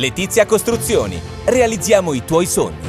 Letizia Costruzioni. Realizziamo i tuoi sogni.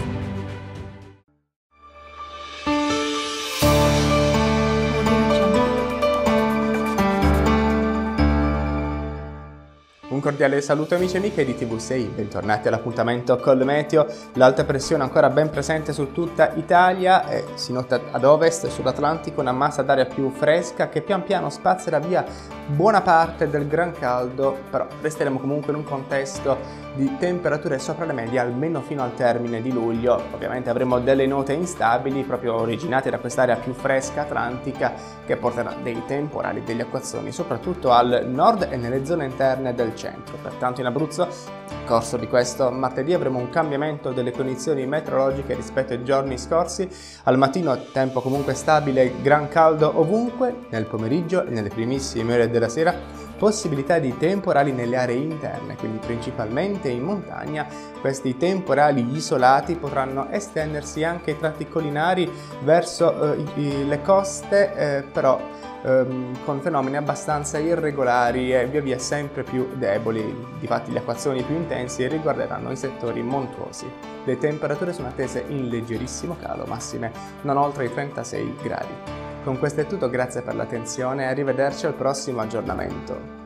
Un cordiale saluto amici e amiche di TV6, bentornati all'appuntamento col meteo. L'alta pressione ancora ben presente su tutta Italia e si nota ad ovest sull'Atlantico una massa d'aria più fresca che pian piano spazzerà via buona parte del gran caldo, però resteremo comunque in un contesto di temperature sopra le medie almeno fino al termine di luglio. Ovviamente avremo delle note instabili proprio originate da quest'area più fresca atlantica che porterà dei temporali, degli acquazzoni soprattutto al nord e nelle zone interne del centro. Pertanto in Abruzzo, nel corso di questo martedì, avremo un cambiamento delle condizioni meteorologiche rispetto ai giorni scorsi. Al mattino tempo comunque stabile, gran caldo ovunque, nel pomeriggio e nelle primissime ore della sera possibilità di temporali nelle aree interne, quindi principalmente in montagna. Questi temporali isolati potranno estendersi anche ai tratti collinari verso le coste, però con fenomeni abbastanza irregolari e via via sempre più deboli. Difatti gli acquazzoni più intensi riguarderanno i settori montuosi. Le temperature sono attese in leggerissimo calo, massime non oltre i 36 gradi. Con questo è tutto, grazie per l'attenzione e arrivederci al prossimo aggiornamento.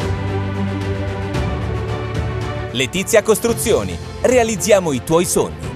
Letizia Costruzioni. Realizziamo i tuoi sogni.